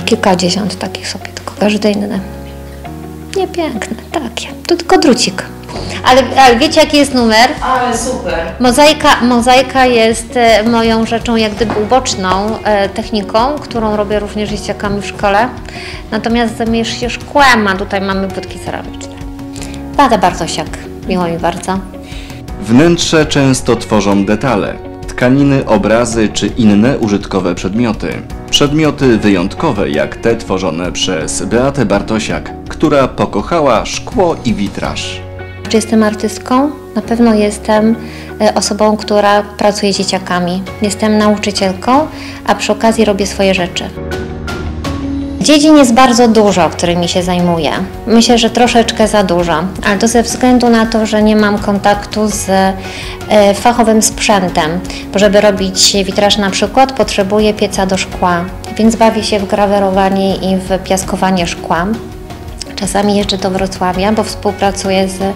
kilkadziesiąt takich sobie, tylko każdy inny. Nie piękne, takie. To tylko drucik. Ale wiecie, jaki jest numer? Ale super. Mozaika jest moją rzeczą jak gdyby uboczną techniką, którą robię również z dzieciakami w szkole. Natomiast zajmujesz się szkłem, a tutaj mamy płytki ceramiczne. Beata Bartosiak, miło mi bardzo. Wnętrze często tworzą detale, tkaniny, obrazy czy inne użytkowe przedmioty. Przedmioty wyjątkowe jak te tworzone przez Beatę Bartosiak, która pokochała szkło i witraż. Czy jestem artystką? Na pewno jestem osobą, która pracuje z dzieciakami. Jestem nauczycielką, a przy okazji robię swoje rzeczy. Dziedzin jest bardzo dużo, którymi się zajmuję. Myślę, że troszeczkę za dużo, ale to ze względu na to, że nie mam kontaktu z fachowym sprzętem. Bo żeby robić witraż na przykład, potrzebuję pieca do szkła, więc bawię się w grawerowanie i w piaskowanie szkła. Czasami jeżdżę do Wrocławia, bo współpracuję z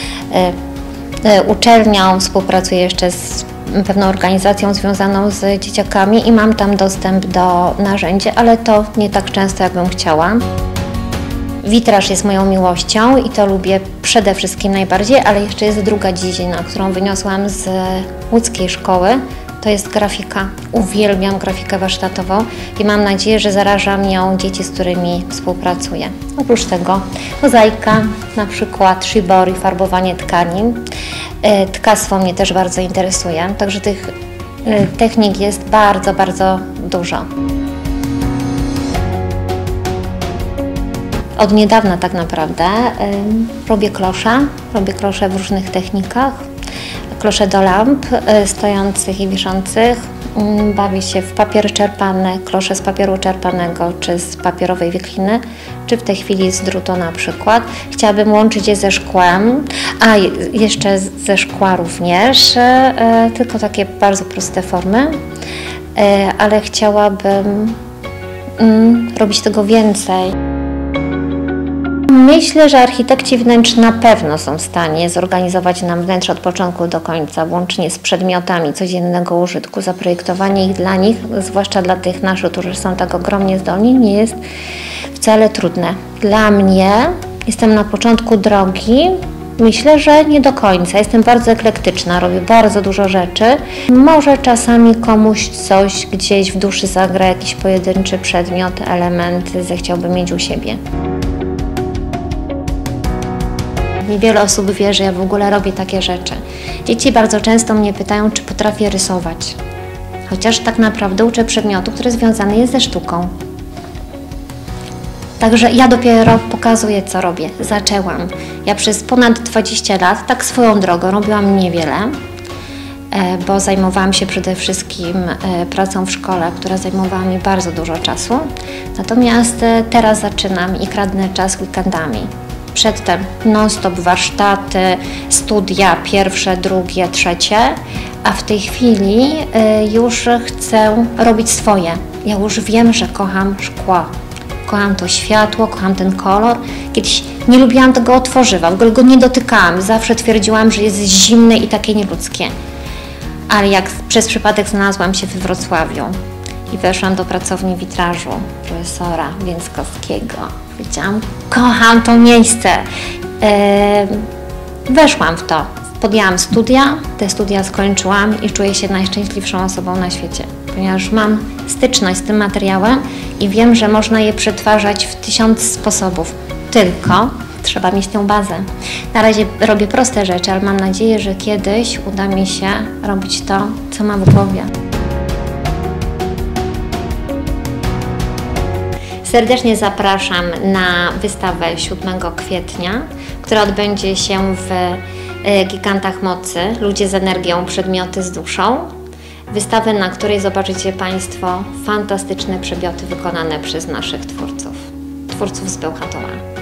uczelnią, współpracuję jeszcze z pewną organizacją związaną z dzieciakami i mam tam dostęp do narzędzi, ale to nie tak często, jakbym chciała. Witraż jest moją miłością i to lubię przede wszystkim najbardziej, ale jeszcze jest druga dziedzina, którą wyniosłam z łódzkiej szkoły. To jest grafika. Uwielbiam grafikę warsztatową i mam nadzieję, że zarażam nią dzieci, z którymi współpracuję. Oprócz tego mozaika, na przykład shibori, farbowanie tkanin. Tkactwo mnie też bardzo interesuje, także tych technik jest bardzo, bardzo dużo. Od niedawna tak naprawdę robię klosze w różnych technikach. Klosze do lamp stojących i wiszących. Bawię się w papier czerpany, klosze z papieru czerpanego, czy z papierowej wichliny, czy w tej chwili z drutu na przykład. Chciałabym łączyć je ze szkłem, a jeszcze ze szkła również, tylko takie bardzo proste formy, ale chciałabym robić tego więcej. Myślę, że architekci wnętrz na pewno są w stanie zorganizować nam wnętrze od początku do końca, włącznie z przedmiotami codziennego użytku. Zaprojektowanie ich dla nich, zwłaszcza dla tych naszych, którzy są tak ogromnie zdolni, nie jest wcale trudne. Dla mnie jestem na początku drogi. Myślę, że nie do końca. Jestem bardzo eklektyczna, robię bardzo dużo rzeczy. Może czasami komuś coś gdzieś w duszy zagra, jakiś pojedynczy przedmiot, element zechciałby mieć u siebie. Niewiele osób wie, że ja w ogóle robię takie rzeczy. Dzieci bardzo często mnie pytają, czy potrafię rysować. Chociaż tak naprawdę uczę przedmiotu, który związany jest ze sztuką. Także ja dopiero pokazuję, co robię. Zaczęłam. Ja przez ponad 20 lat, tak swoją drogą, robiłam niewiele, bo zajmowałam się przede wszystkim pracą w szkole, która zajmowała mi bardzo dużo czasu. Natomiast teraz zaczynam i kradnę czas weekendami. Przedtem non-stop warsztaty, studia pierwsze, drugie, trzecie, a w tej chwili już chcę robić swoje. Ja już wiem, że kocham szkło. Kocham to światło, kocham ten kolor. Kiedyś nie lubiłam tego tworzywa, w ogóle go nie dotykałam. Zawsze twierdziłam, że jest zimne i takie nieludzkie. Ale jak przez przypadek znalazłam się we Wrocławiu i weszłam do pracowni witrażu profesora Więckowskiego, powiedziałam, kocham to miejsce. Weszłam w to. Podjęłam studia, te studia skończyłam i czuję się najszczęśliwszą osobą na świecie, ponieważ mam styczność z tym materiałem i wiem, że można je przetwarzać w 1000 sposobów. Tylko trzeba mieć tę bazę. Na razie robię proste rzeczy, ale mam nadzieję, że kiedyś uda mi się robić to, co mam w głowie. Serdecznie zapraszam na wystawę 7 kwietnia, która odbędzie się w Gigantach Mocy, Ludzie z energią, przedmioty z duszą. Wystawę, na której zobaczycie Państwo fantastyczne przedmioty wykonane przez naszych twórców z Bełchatowa.